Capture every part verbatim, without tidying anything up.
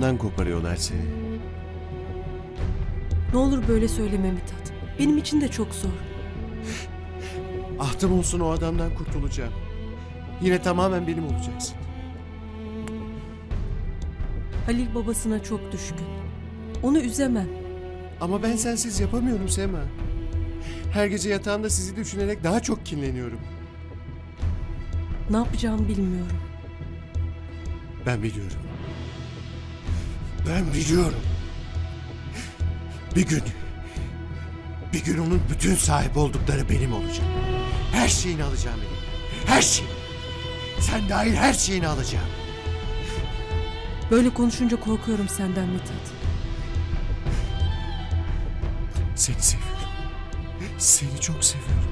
yolundan koparıyorlar seni. Ne olur böyle söyleme Mithat. Benim için de çok zor. Ahtım olsun, o adamdan kurtulacağım. Yine tamamen benim olacaksın. Halil babasına çok düşkün. Onu üzemem. Ama ben sensiz yapamıyorum Sema. Her gece yatağımda sizi düşünerek daha çok kinleniyorum. Ne yapacağımı bilmiyorum. Ben biliyorum. Ben biliyorum. Bir gün, bir gün onun bütün sahip oldukları benim olacak. Her şeyini alacağım elimden. Her şey. Sen dahil her şeyini alacağım. Böyle konuşunca korkuyorum senden Mithat. Seni seviyorum. Seni çok seviyorum.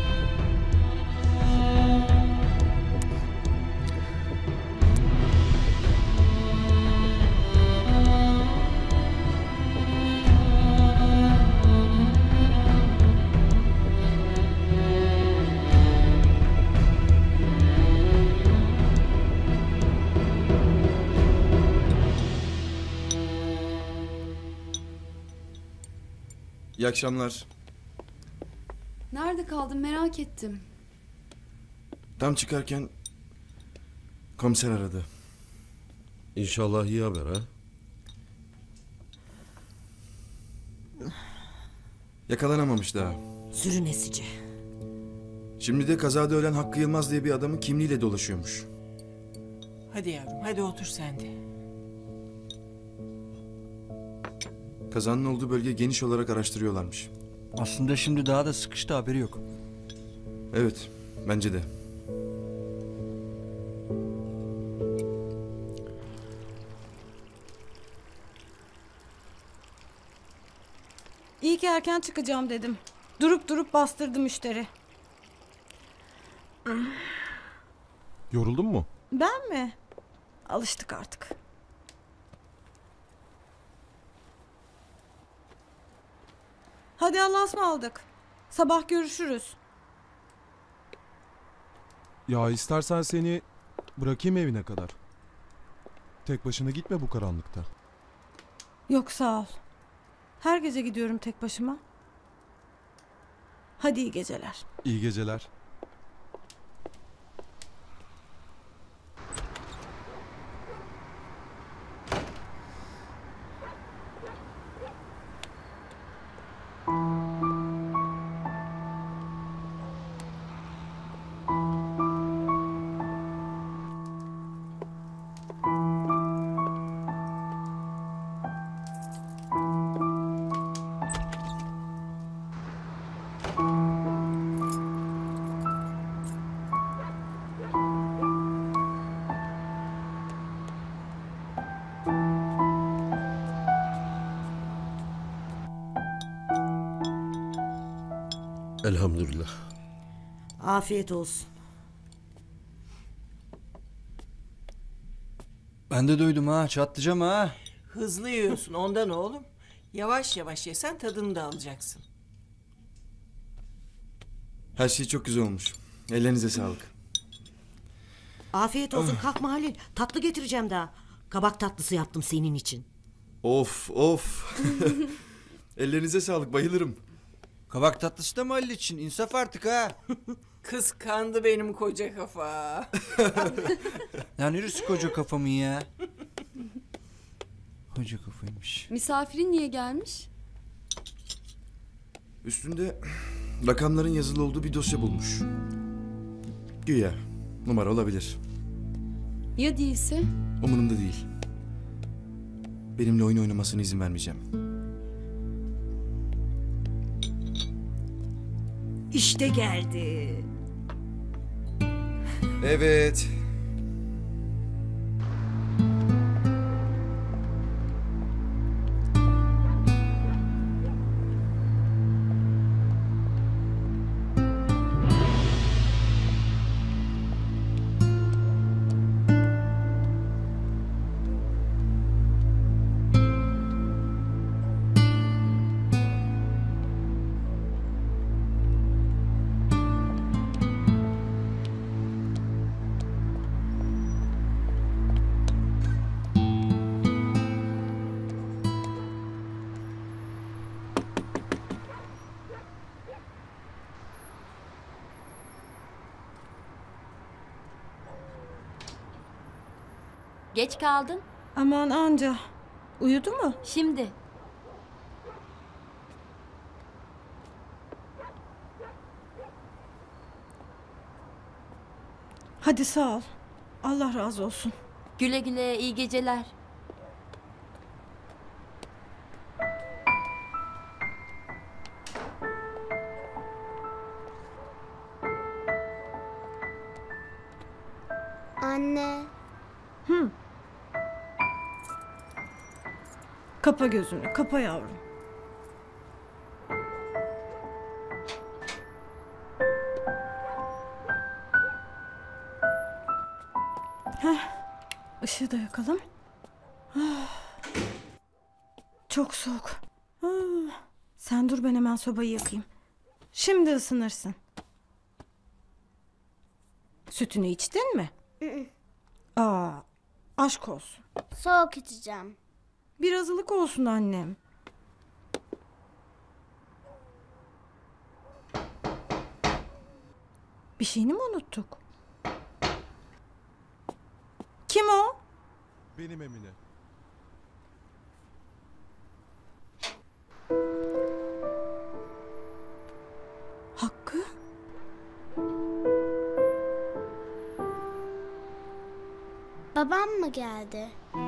İyi akşamlar. Nerede kaldın merak ettim. Tam çıkarken komiser aradı. İnşallah iyi haber ha. Yakalanamamış daha. Sürünesici. Şimdi de kazada ölen Hakkı Yılmaz diye bir adamın kimliğiyle dolaşıyormuş. Hadi yavrum, hadi otur sen de. Kazanın olduğu bölge geniş olarak araştırıyorlarmış. Aslında şimdi daha da sıkıştı, haberi yok. Evet, bence de. İyi ki erken çıkacağım dedim. Durup durup bastırdı müşteri. Yoruldun mu? Ben mi? Alıştık artık. Hadi Allah'a ısmarladık. Sabah görüşürüz. Ya istersen seni bırakayım evine kadar. Tek başına gitme bu karanlıkta. Yok sağ ol. Her gece gidiyorum tek başıma. Hadi iyi geceler. İyi geceler. Elhamdülillah. Afiyet olsun. Ben de duydum ha, çatlayacağım ha. Hızlı yiyorsun ondan oğlum. Yavaş yavaş yesen tadını da alacaksın. Her şey çok güzel olmuş. Ellerinize sağlık. Afiyet olsun. Kalkma Halil. Tatlı getireceğim daha. Kabak tatlısı yaptım senin için. Of of. Ellerinize sağlık, bayılırım. Kabak tatlısı da mı Halil için? İnsaf artık ha. Kıskandı benim koca kafa. Ya neresi koca kafamın ya? Koca kafaymış. Misafirin niye gelmiş? Üstünde rakamların yazılı olduğu bir dosya bulmuş. Güya numara olabilir. Ya değilse? Umurumda değil. Benimle oyun oynamasına izin vermeyeceğim. İşte geldi. Evet. Geç kaldın. Aman anca. Uyudu mu? Şimdi. Hadi sağ ol. Allah razı olsun. Güle güle, iyi geceler. Anne. Hı. Kapa gözünü, kapa yavrum. Heh, ışığı da yakalım. Ah, çok soğuk. Ah, sen dur, ben hemen sobayı yakayım. Şimdi ısınırsın. Sütünü içtin mi? Aa, aşk olsun. Soğuk içeceğim. Biraz ılık olsun annem. Bir şeyini mi unuttuk? Kim o? Benim Emine. Hakkı? Babam mı geldi?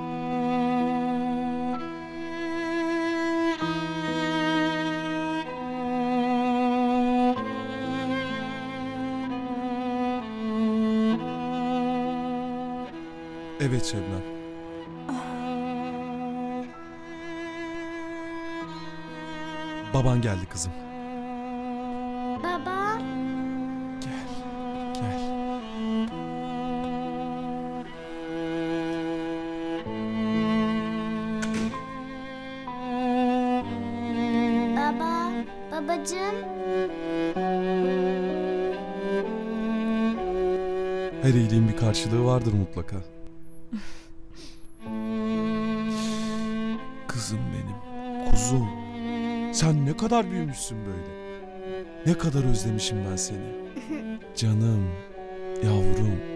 Evet Şebnem. Baban geldi kızım. Baba. Gel. Gel. Baba. Babacığım. Her iyiliğin bir karşılığı vardır mutlaka. Kızım benim, kuzum. Sen ne kadar büyümüşsün böyle. Ne kadar özlemişim ben seni. Canım, yavrum.